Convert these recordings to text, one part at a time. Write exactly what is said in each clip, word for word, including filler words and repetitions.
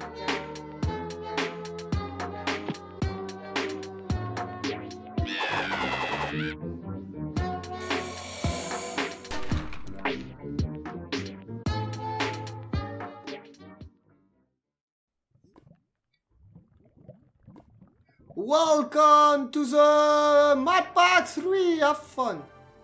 Welcome to the Map Pack three, have fun.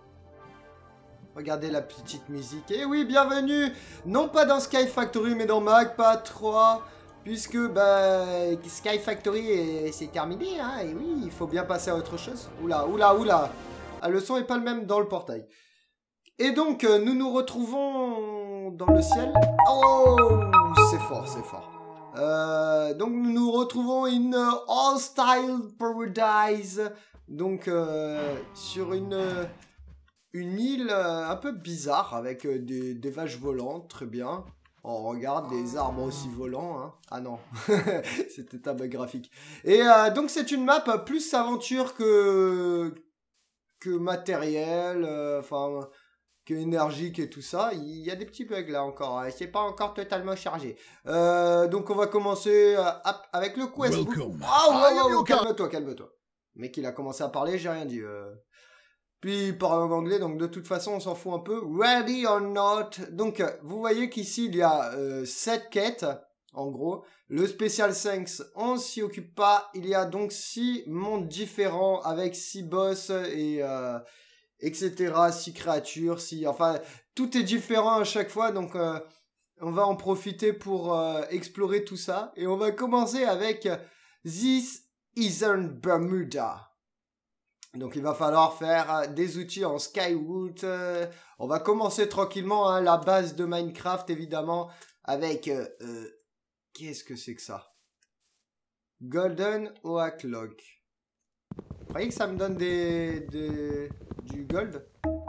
Regardez la petite musique. Et oui, bienvenue, non pas dans Sky Factory, mais dans Map Pack trois. Puisque, bah, Sky Factory, c'est terminé, hein. Et oui, il faut bien passer à autre chose. Oula, oula, oula. Ah, le son est pas le même dans le portail. Et donc, nous nous retrouvons dans le ciel. Oh, c'est fort, c'est fort. Euh, donc nous nous retrouvons in uh, Hostile Paradise, donc euh, sur une une île euh, un peu bizarre avec euh, des, des vaches volantes, très bien. On regarde des arbres aussi volants, hein. Ah non, c'était un bug graphique. Et euh, donc c'est une map plus aventure que que matériel, enfin. Euh, que énergique et tout ça, il y a des petits bugs là encore, c'est pas encore totalement chargé. Euh, donc on va commencer euh, avec le quest. Oh, oh, oh, calme-toi, calme-toi. Le mec il a commencé à parler, j'ai rien dit. Euh... Puis il parle en anglais, donc de toute façon on s'en fout un peu. Ready or not. Donc vous voyez qu'ici il y a euh, sept quêtes, en gros. Le Special cinq, on s'y occupe pas. Il y a donc six mondes différents avec six boss et... Euh, etc, six créatures, si, enfin, tout est différent à chaque fois, donc euh, on va en profiter pour euh, explorer tout ça, et on va commencer avec This Isn't Bermuda. Donc il va falloir faire euh, des outils en Skywood, euh, on va commencer tranquillement, hein, la base de Minecraft, évidemment, avec, euh, euh, qu'est-ce que c'est que ça? Golden Oak Log. Vous croyez que ça me donne des... des... du gold?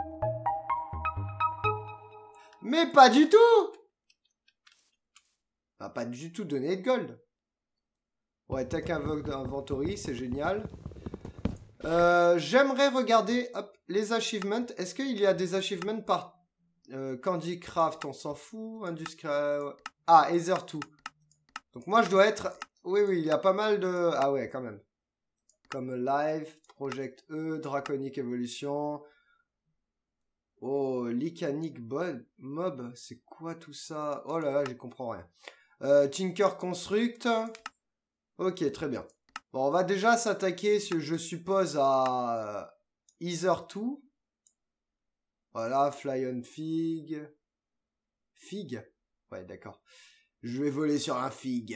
Mais pas du tout! Ça va pas du tout donner de gold. Ouais, Tech Inventory, c'est génial. Euh, J'aimerais regarder hop, les achievements. Est-ce qu'il y a des achievements par euh, Candy Craft? On s'en fout. Industrie... Ah, Ether deux. Donc moi, je dois être... Oui, oui, il y a pas mal de... Ah ouais, quand même. Comme Live, Project E, Draconic Evolution. Oh, Lycanic Mob, c'est quoi tout ça? Oh là là, j'y comprends rien. Euh, Tinker Construct. Ok, très bien. Bon, on va déjà s'attaquer, je suppose, à Ether deux. Voilà, Fly on Fig. Fig? Ouais, d'accord. Je vais voler sur un fig.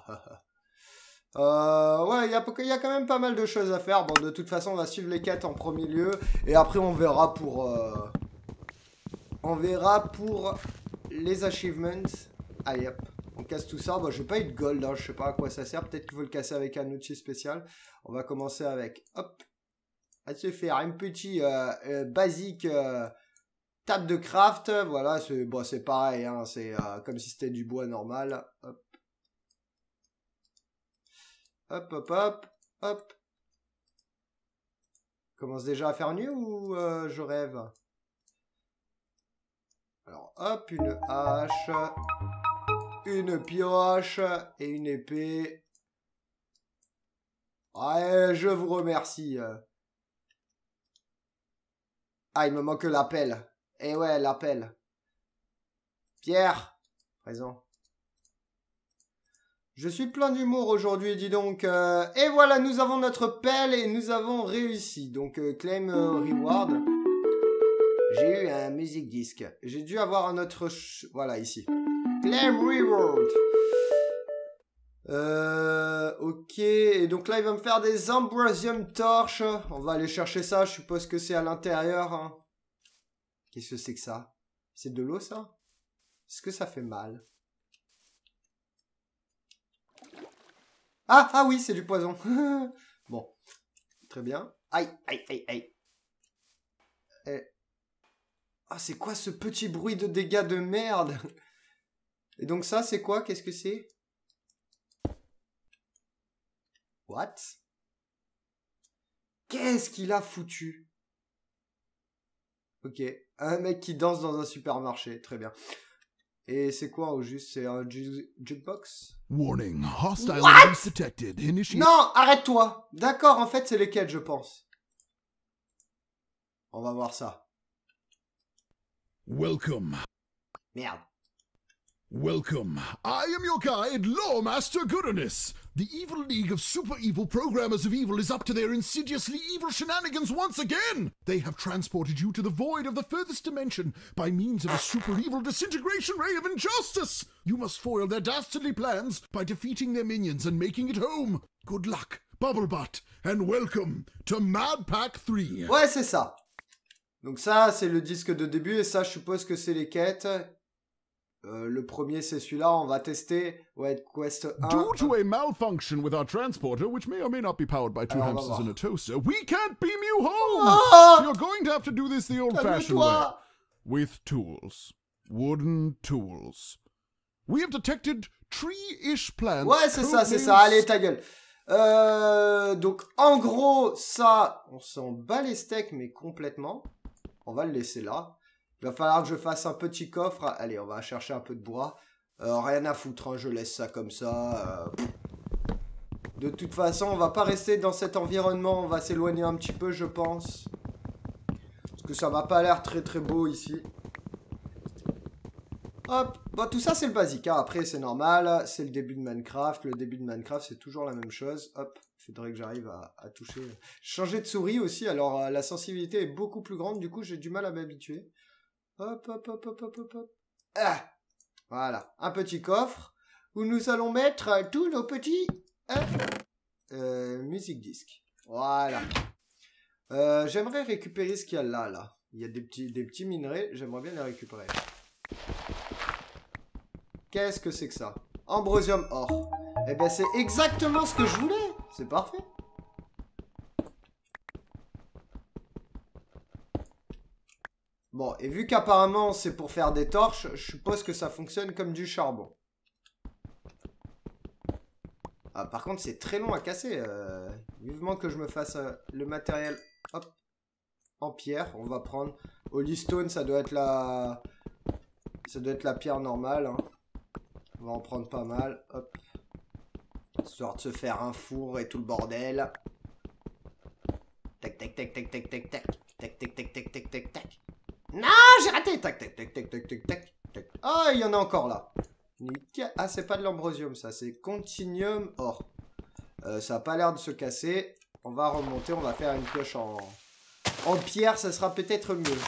Euh, ouais, il y a, y a quand même pas mal de choses à faire. Bon, de toute façon, on va suivre les quêtes en premier lieu. Et après, on verra pour... Euh, on verra pour les achievements. Allez, hop. On casse tout ça. Bon, j'ai pas eu de gold, hein. Je sais pas à quoi ça sert. Peut-être qu'il faut le casser avec un outil spécial. On va commencer avec... Hop. À se faire un petit euh, euh, basique... Euh, table de craft. Voilà, c'est bon, c'est pareil. Hein. C'est euh, comme si c'était du bois normal. Hop. Hop, hop, hop, hop. Commence déjà à faire nu ou euh, je rêve? Alors, hop, une hache, une pioche et une épée. Ouais, je vous remercie. Ah, il me manque la pelle. Eh ouais, la pelle. Pierre, présent. Je suis plein d'humour aujourd'hui, dis donc. Euh, et voilà, nous avons notre pelle et nous avons réussi. Donc, euh, claim euh, reward. J'ai eu un music disc. J'ai dû avoir un autre... Ch voilà, ici. Claim reward. Euh, ok. Et donc là, il va me faire des Ambrosium torches. On va aller chercher ça. Je suppose que c'est à l'intérieur. Hein. Qu'est-ce que c'est que ça? C'est de l'eau, ça? Est-ce que ça fait mal? Ah, ah oui, c'est du poison. Bon. Très bien. Aïe, aïe, aïe, aïe. Et... Ah, c'est quoi ce petit bruit de dégâts de merde? Et donc ça, c'est quoi? Qu'est-ce que c'est? What? Qu'est-ce qu'il a foutu? Ok. Un mec qui danse dans un supermarché. Très bien. Et c'est quoi au juste? C'est un ju jukebox? Warning, hostile What? enemies detected. Initiate. Non, arrête-toi. D'accord, en fait, c'est les quêtes, je pense. On va voir ça. Welcome. Merde. Welcome. I am your guide, Lawmaster Goodness. The evil league of super evil programmers of evil is up to their insidiously evil shenanigans once again. They have transported you to the void of the furthest dimension by means of a super evil disintegration ray of injustice. You must foil their dastardly plans by defeating their minions and making it home. Good luck, Bubblebutt, and welcome to Mad Pack three. Ouais, c'est ça. Donc ça, c'est le disque de début, et ça, je suppose que c'est les quêtes. Euh, le premier, c'est celui-là, on va tester. Ouais, Quest un. Due to a malfunction with our transporter, which may or may not be powered by two Alors, hamsters and a toaster, we can't beam you home! Ah! So you're going to have to do this the old-fashioned way. With tools. Wooden tools. We have detected tree-ish plants. Ouais, c'est ça, c'est ça. Allez, ta gueule. Euh, donc, en gros, ça, on s'en bat les steaks, mais complètement. On va le laisser là. Il va falloir que je fasse un petit coffre. Allez, on va chercher un peu de bois. Euh, rien à foutre, hein, je laisse ça comme ça. Euh... De toute façon, on va pas rester dans cet environnement. On va s'éloigner un petit peu, je pense. Parce que ça m'a pas l'air très très beau ici. Hop, bon, tout ça c'est le basique, hein. Après c'est normal, c'est le début de Minecraft. Le début de Minecraft c'est toujours la même chose. Hop, il faudrait que j'arrive à, à toucher. Changer de souris aussi, alors euh, la sensibilité est beaucoup plus grande, du coup j'ai du mal à m'habituer. Hop, hop, hop, hop, hop, hop, hop. Ah, voilà, un petit coffre où nous allons mettre euh, tous nos petits euh, euh, music disques. Voilà. Euh, j'aimerais récupérer ce qu'il y a là, là. Il y a des petits, des petits minerais, j'aimerais bien les récupérer. Qu'est-ce que c'est que ça? Ambrosium or. Eh ben c'est exactement ce que je voulais. C'est parfait. Bon, et vu qu'apparemment c'est pour faire des torches, je suppose que ça fonctionne comme du charbon. Ah, par contre c'est très long à casser. Euh, vivement que je me fasse euh, le matériel, hop, en pierre. On va prendre Holystone, ça doit être la... Ça doit être la pierre normale, hein. On va en prendre pas mal, hop. Histoire de se faire un four et tout le bordel. Tac, tac, tac, tac, tac, tac, tac. Tac, tac, tac, tac, tac, tac, tac. Non, j'ai raté. Tac, tac, tac, tac, tac, tac, tac, tac. Ah, il y en a encore là. Ah, c'est pas de l'ambrosium, ça. C'est continuum or. Euh, ça a pas l'air de se casser. On va remonter, on va faire une pioche en, en pierre, ça sera peut-être mieux.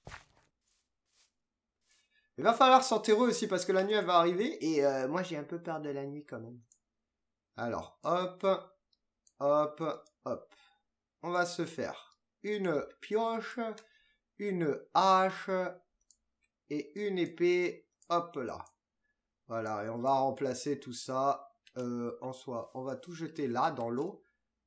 Il va falloir s'enterrer aussi parce que la nuit elle va arriver et euh, moi j'ai un peu peur de la nuit quand même. Alors hop, hop, hop. On va se faire une pioche, une hache et une épée. Hop là. Voilà, et on va remplacer tout ça euh, en soi. On va tout jeter là dans l'eau.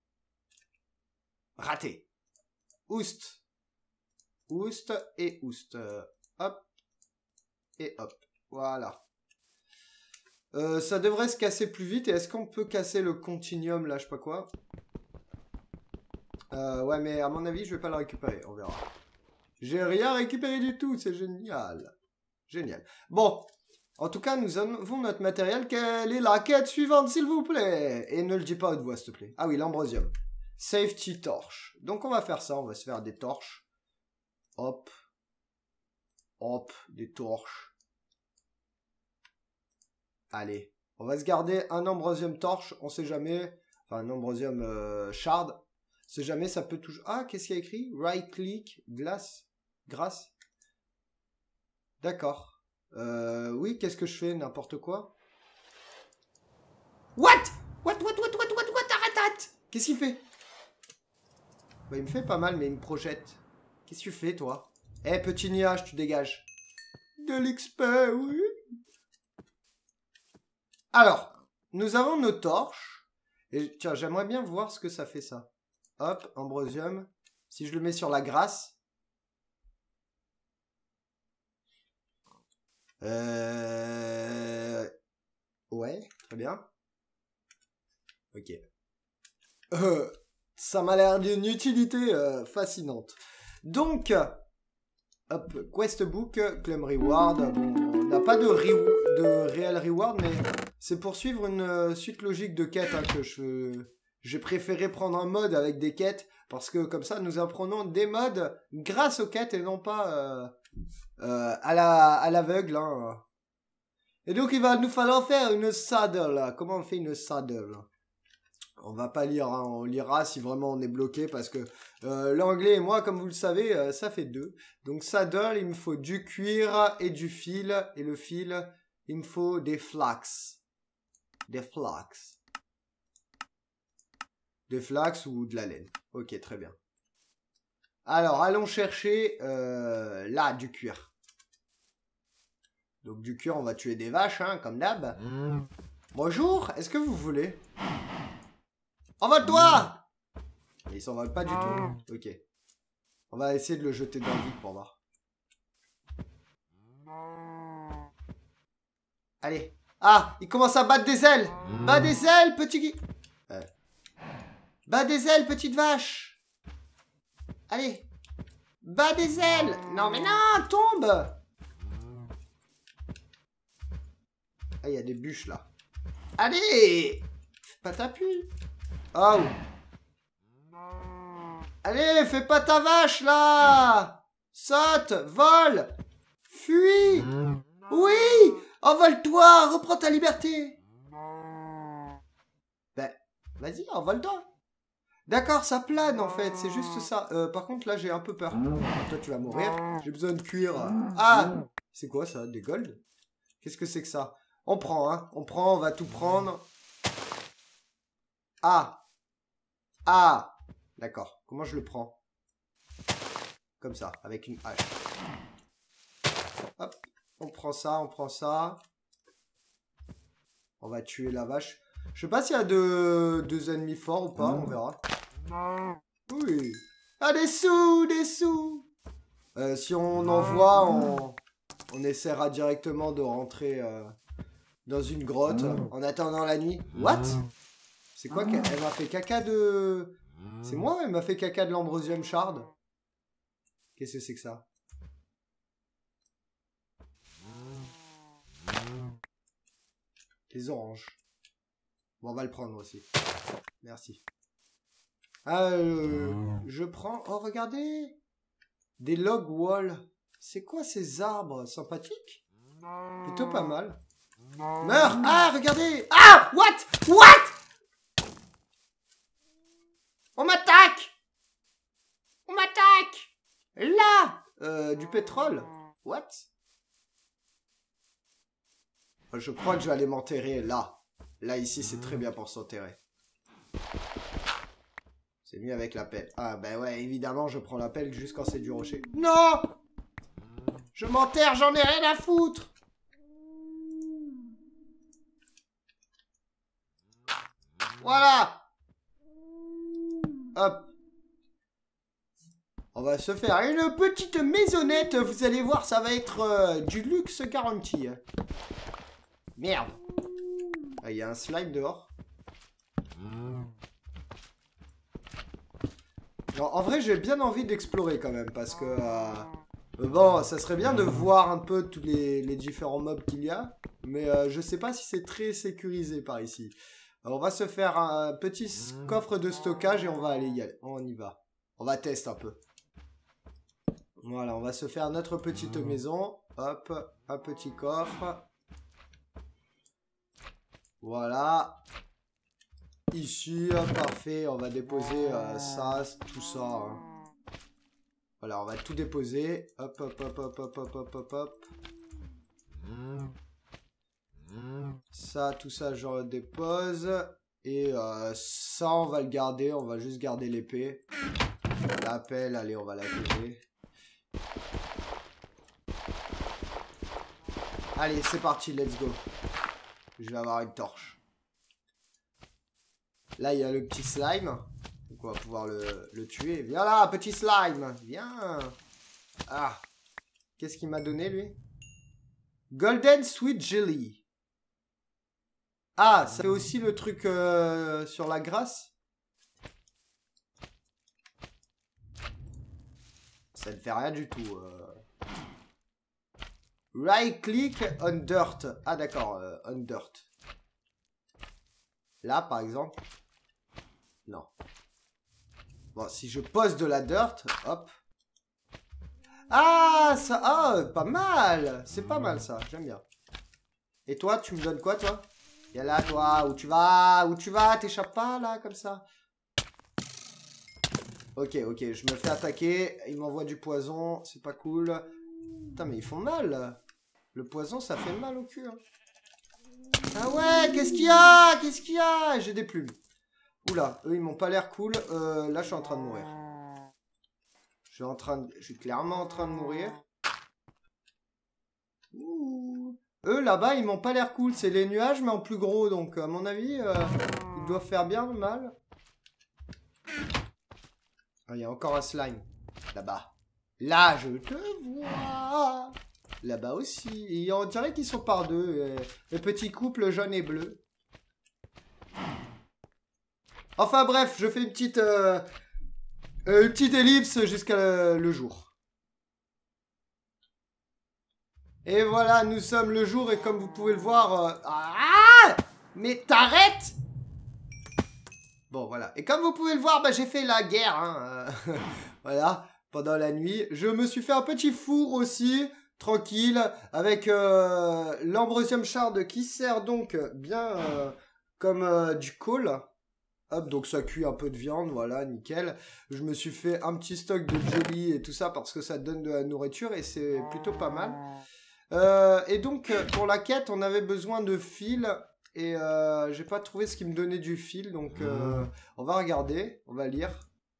Raté. Oust. Oust et oust. Hop. Et hop, voilà. Euh, ça devrait se casser plus vite. Et est-ce qu'on peut casser le continuum, là, je sais pas quoi euh, Ouais, mais à mon avis, je vais pas le récupérer. On verra. J'ai rien récupéré du tout. C'est génial. Génial. Bon. En tout cas, nous avons notre matériel. Quelle est la quête suivante, s'il vous plaît? Et ne le dis pas à haute voix, s'il te plaît. Ah oui, l'ambrosium. Safety torch. Donc, on va faire ça. On va se faire des torches. Hop. Hop, des torches. Allez, on va se garder un ambrosium torche, on sait jamais. Enfin, un ambrosium euh, shard. On sait jamais, ça peut toujours... Ah, qu'est-ce qu'il y a écrit? Right click, glace, grâce. D'accord. Euh, oui, qu'est-ce que je fais? N'importe quoi. What? What, what, what, what, what, what, arrête, arrête. Qu'est-ce qu'il fait? Bah, il me fait pas mal, mais il me projette. Qu'est-ce que tu fais, toi? Eh, hey, petit nuage, tu dégages. De l'X P, oui. Alors, nous avons nos torches. Et tiens, j'aimerais bien voir ce que ça fait, ça. Hop, ambrosium. Si je le mets sur la grâce. Euh... Ouais, très bien. Ok. Euh, ça m'a l'air d'une utilité euh, fascinante. Donc... Hop, quest book, claim reward, bon, on n'a pas de, re de réel reward, mais c'est pour suivre une euh, suite logique de quêtes hein, que je j'ai préféré prendre un mode avec des quêtes parce que comme ça nous apprenons des modes grâce aux quêtes et non pas euh, euh, à la à l'aveugle. Hein. Et donc il va nous falloir faire une saddle. Comment on fait une saddle? On va pas lire, hein. On lira si vraiment on est bloqué parce que euh, l'anglais et moi, comme vous le savez, euh, ça fait deux. Donc saddle, il me faut du cuir et du fil. Et le fil, il me faut des flax. Des flax. Des flax ou de la laine. Ok, très bien. Alors, allons chercher euh, là, du cuir. Donc du cuir, on va tuer des vaches, hein, comme d'hab. Mmh. Bonjour, est-ce que vous voulez? Envole-toi! Il s'envole pas du tout. Ok. On va essayer de le jeter dans le vide pour voir. Allez. Ah, il commence à battre des ailes. Bat des ailes, petit... Euh. Bat des ailes, petite vache. Allez. Bat des ailes. Non, mais non, tombe. Ah, il y a des bûches, là. Allez. Fais pas ta pluie. Oh. Allez, fais pas ta vache, là. Saute, vole. Fuis. Oui. Envole-toi, reprends ta liberté. Ben, vas-y, envole-toi. D'accord, ça plane, en fait, c'est juste ça. Euh, par contre, là, j'ai un peu peur. Toi, tu vas mourir. J'ai besoin de cuir. Ah. C'est quoi, ça? Des golds? Qu'est-ce que c'est que ça? On prend, hein. On prend, on va tout prendre. Ah. Ah. D'accord. Comment je le prends? Comme ça, avec une hache. Hop. On prend ça, on prend ça. On va tuer la vache. Je sais pas s'il y a deux, deux ennemis forts ou pas, on verra. Oui. Ah, des sous, des sous. Euh, si on en voit, on, on essaiera directement de rentrer euh, dans une grotte en attendant la nuit. What? C'est quoi qu'elle m'a fait caca de... C'est moi, elle m'a fait caca de l'ambrosium shard. Qu'est-ce que c'est que ça? Les oranges. Bon, on va le prendre aussi. Merci. Ah, euh, je prends... Oh, regardez. Des log wall. C'est quoi ces arbres sympathiques? Plutôt pas mal. Meurs! Ah, regardez! Ah! What? What? On m'attaque! On m'attaque! Là! Euh, du pétrole? What? Je crois que je vais aller m'enterrer là. Là, ici, c'est très bien pour s'enterrer. C'est mieux avec la pelle. Ah, ben ouais, évidemment, je prends la pelle juste quand c'est du rocher. Non! Je m'enterre, j'en ai rien à foutre! Voilà! Hop. On va se faire une petite maisonnette. Vous allez voir, ça va être euh, du luxe garanti. Merde. Ah, il y a un slime dehors. Alors, en vrai, j'ai bien envie d'explorer quand même. Parce que... Euh, bon, ça serait bien de voir un peu tous les, les différents mobs qu'il y a. Mais euh, je sais pas si c'est très sécurisé par ici. Alors, on va se faire un petit coffre de stockage et on va aller y aller. On y va. On va tester un peu. Voilà, on va se faire notre petite maison. Hop, un petit coffre. Voilà. Ici, parfait. On va déposer euh, ça, tout ça. Hein. Voilà, on va tout déposer. Hop, hop, hop, hop, hop, hop, hop, hop, hop. Ça, tout ça, je redépose. Et euh, ça, on va le garder. On va juste garder l'épée. La pelle, allez, on va la poser. Allez, c'est parti, let's go. Je vais avoir une torche. Là, il y a le petit slime. Donc, on va pouvoir le, le tuer. Viens là, petit slime. Viens. Ah. Qu'est-ce qu'il m'a donné, lui? Golden Sweet Jelly. Ah, ça fait aussi le truc euh, sur la grasse. Ça ne fait rien du tout. Euh... Right click on dirt. Ah d'accord, euh, on dirt. Là par exemple. Non. Bon, si je pose de la dirt, hop. Ah, ça, ah, pas mal. C'est pas mal ça, j'aime bien. Et toi, tu me donnes quoi toi? Y'a là toi, où tu vas? Où tu vas? T'échappes pas là, comme ça? Ok, ok, je me fais attaquer. Il m'envoie du poison, c'est pas cool. Putain, mais ils font mal. Le poison, ça fait mal au cul. Hein. Ah ouais, qu'est-ce qu'il y a? Qu'est-ce qu'il y a? J'ai des plumes. Oula, eux, ils m'ont pas l'air cool. Euh, là, je suis en train de mourir. Je suis, en train de... je suis clairement en train de mourir. Ouh. Eux, là-bas, ils m'ont pas l'air cool. C'est les nuages, mais en plus gros. Donc, à mon avis, euh, ils doivent faire bien mal. Ah, il y a encore un slime. Là-bas. Là, je te vois. Là-bas aussi. Et on dirait qu'ils sont par deux. Euh, le petit couple jaune et bleu. Enfin bref, je fais une petite, euh, une petite ellipse jusqu'à le, le jour. Et voilà, nous sommes le jour et comme vous pouvez le voir... Euh, ah, mais t'arrêtes! Bon, voilà. Et comme vous pouvez le voir, bah, j'ai fait la guerre. Hein, euh, voilà, pendant la nuit. Je me suis fait un petit four aussi, tranquille, avec euh, l'ambrosium shard qui sert donc bien euh, comme euh, du coal. Hop, donc ça cuit un peu de viande, voilà, nickel. Je me suis fait un petit stock de jelly et tout ça parce que ça donne de la nourriture et c'est plutôt pas mal. Euh, et donc, pour la quête, on avait besoin de fil et euh, j'ai pas trouvé ce qui me donnait du fil, donc euh, on va regarder, on va lire.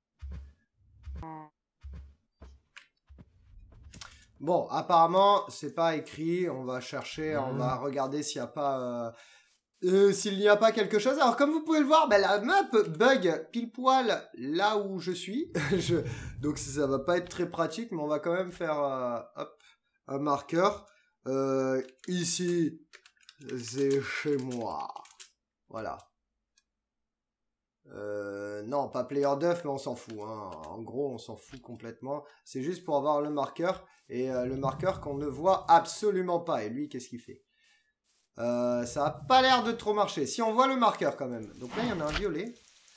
Bon, apparemment, c'est pas écrit, on va chercher, on va regarder s'il n'y a pas... Euh, Euh, s'il n'y a pas quelque chose. Alors comme vous pouvez le voir, bah, la map bug pile poil là où je suis. je... Donc ça va pas être très pratique, mais on va quand même faire euh, hop, un marqueur. Euh, ici, c'est chez moi. Voilà. Euh, non, pas player d'œuf, mais on s'en fout. Hein. En gros, on s'en fout complètement. C'est juste pour avoir le marqueur. Et euh, le marqueur qu'on ne voit absolument pas. Et lui, qu'est-ce qu'il fait ? Euh, ça a pas l'air de trop marcher. Si on voit le marqueur quand même. Donc là, il y en a un violet.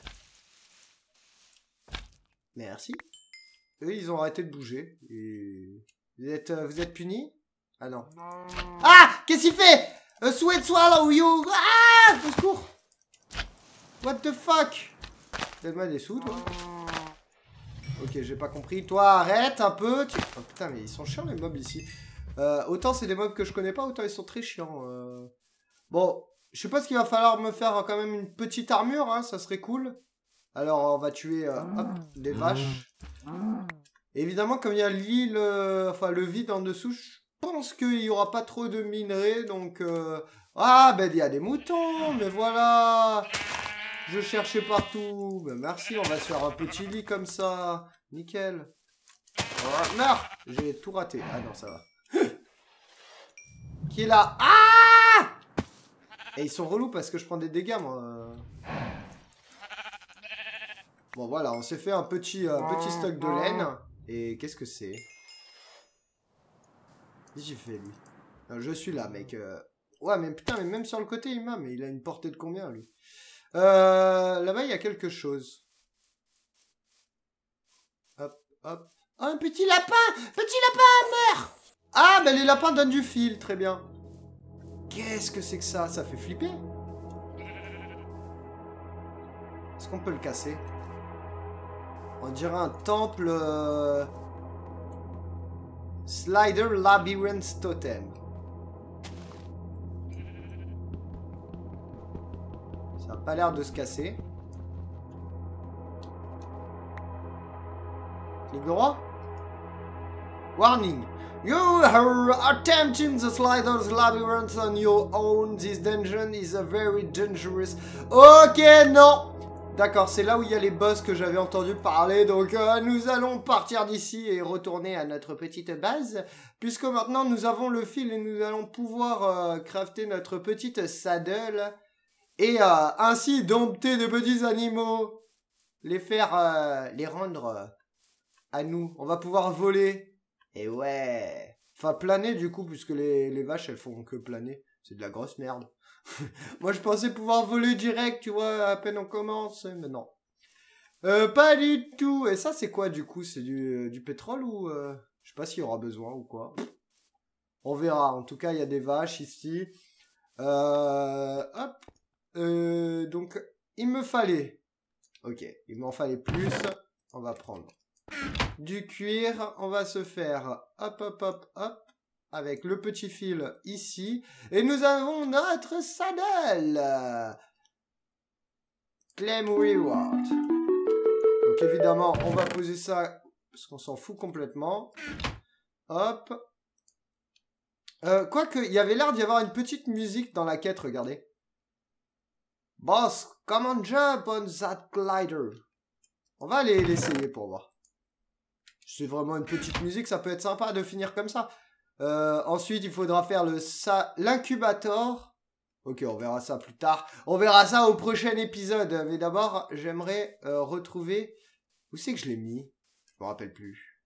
Merci. Eux, ils ont arrêté de bouger. Et... Vous êtes, euh, vous êtes punis? Ah non. Ah! Qu'est-ce qu'il fait? A sweat swallow you! Ah! Au secours! What the fuck? Donne-moi des sous, toi. Ok, j'ai pas compris. Toi, arrête un peu. Tu... Oh putain, mais ils sont chiants les mobs ici. Euh, autant c'est des mobs que je connais pas, autant ils sont très chiants. Euh... Bon, je sais pas ce qu'il va falloir me faire quand même une petite armure, hein, ça serait cool. Alors on va tuer euh, hop, des vaches. Évidemment, comme il y a l'île, euh, enfin le vide en dessous, je pense qu'il y aura pas trop de minerais, donc... Euh... Ah, ben il y a des moutons, mais voilà. Je cherchais partout. Ben, merci, on va se faire un petit lit comme ça. Nickel. Oh, meurs! J'ai tout raté. Ah non, ça va. Qui est là? Ah! Et ils sont relous parce que je prends des dégâts, moi. Bon, voilà, on s'est fait un petit, euh, petit stock de laine. Et qu'est-ce que c'est? Qu'est-ce que j'ai fait, lui? Non, je suis là, mec. Euh... Ouais, mais putain, mais même sur le côté, il m'a, mais il a une portée de combien, lui? euh, Là-bas, il y a quelque chose. Hop, hop. Oh, un petit lapin! Petit lapin, meurt! Ah, ben les lapins donnent du fil, très bien. Qu'est-ce que c'est que ça? Ça fait flipper. Est-ce qu'on peut le casser? On dirait un temple... Euh... Slider Labyrinth Totem. Ça n'a pas l'air de se casser. Clic droit. Warning. You are attempting the Slider's Labyrinth on your own. This dungeon is a very dangerous... Ok, non. D'accord, c'est là où il y a les boss que j'avais entendu parler. Donc, euh, nous allons partir d'ici et retourner à notre petite base. Puisque maintenant, nous avons le fil et nous allons pouvoir euh, crafter notre petite saddle. Et euh, ainsi dompter de petits animaux. Les faire... Euh, les rendre euh, à nous. On va pouvoir voler. Et ouais, Enfin, planer du coup, puisque les, les vaches, elles font que planer. C'est de la grosse merde. Moi, je pensais pouvoir voler direct, tu vois, à peine on commence, mais non. Euh, pas du tout. Et ça, c'est quoi, du coup? C'est du, du pétrole ou... Euh... Je sais pas s'il y aura besoin ou quoi. On verra. En tout cas, il y a des vaches ici. Euh... Hop. Euh... Donc, il me fallait... Ok, il m'en fallait plus. On va prendre du cuir. On va se faire... Hop, hop, hop, hop. Avec le petit fil ici. Et nous avons notre saddle. Claim reward. Donc évidemment, on va poser ça parce qu'on s'en fout complètement. Hop. Euh, Quoique, il y avait l'air d'y avoir une petite musique dans la quête, regardez. Boss, come on jump on that glider. On va aller l'essayer pour voir. C'est vraiment une petite musique, ça peut être sympa de finir comme ça. Euh, ensuite, il faudra faire le l'incubator. Ok, on verra ça plus tard. On verra ça au prochain épisode. Mais d'abord, j'aimerais euh, retrouver... Où c'est que je l'ai mis? Je me rappelle plus.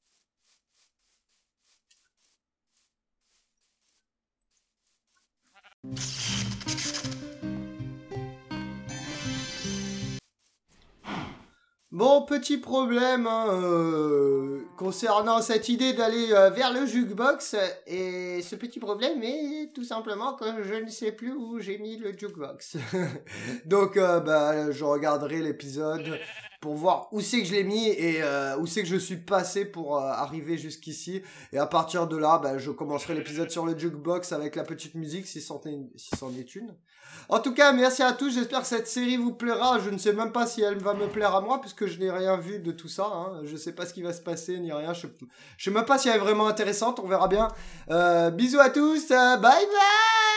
Bon, petit problème hein, euh, concernant cette idée d'aller euh, vers le jukebox. Et ce petit problème est tout simplement que je ne sais plus où j'ai mis le jukebox. Donc, euh, bah, je regarderai l'épisode pour voir où c'est que je l'ai mis et euh, où c'est que je suis passé pour euh, arriver jusqu'ici. Et à partir de là, bah, je commencerai l'épisode sur le jukebox avec la petite musique, si c'en est, si c'en est une. En tout cas, merci à tous. J'espère que cette série vous plaira. Je ne sais même pas si elle va me plaire à moi, puisque je n'ai rien vu de tout ça. Hein. Je ne sais pas ce qui va se passer, ni rien. Je ne sais même pas si elle est vraiment intéressante. On verra bien. Euh, bisous à tous. Euh, bye bye.